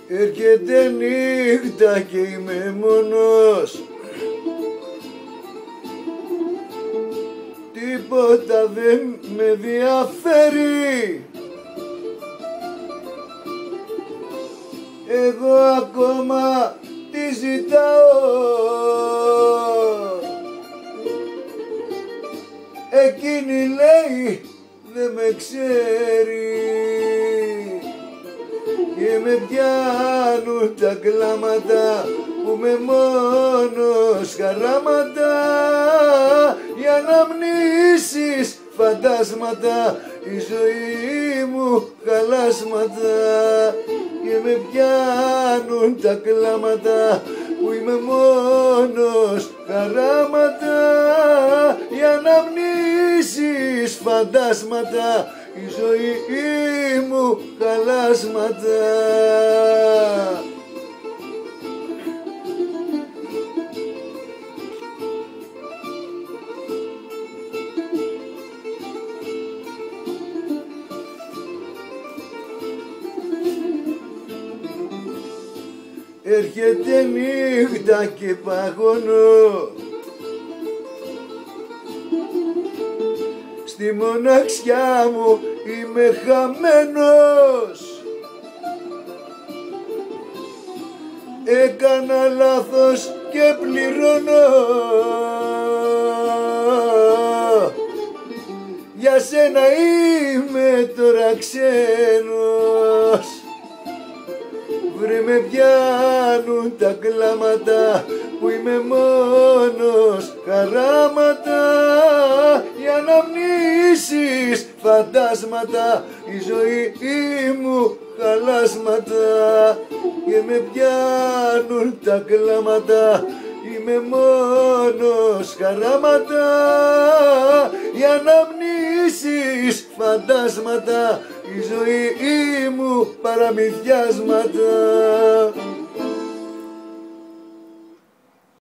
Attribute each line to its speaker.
Speaker 1: Έρχεται νύχτα και είμαι μόνος, τίποτα δεν με διαφέρει. Εγώ ακόμα τη ζητάω, εκείνη λέει δεν με ξέρει. Και με πιάνουν τα κλάματα που με μόνος χαράματα, οι αναμνήσεις φαντάσματα, η ζωή μου χαλάσματα. Και με πιάνουν τα κλάματα που είμαι μόνος χαράματα, οι αναμνήσεις φαντάσματα, η ζωή μου χαλάσματα. Έρχεται νύχτα και παγώνω, στη μοναξιά μου είμαι χαμένος. Έκανα λάθος και πληρώνω, για σένα είμαι τώρα ξένος. Βρε με πιάνουν τα κλάματα που είμαι μόνος χαράματα, οι αναμνήσεις φαντάσματα, η ζωή μου χαλάσματα. Και με πιάνουν τα κλάματα, είμαι μόνος χαράματα, οι αναμνήσεις φαντάσματα, η ζωή μου παραμυθιάσματα.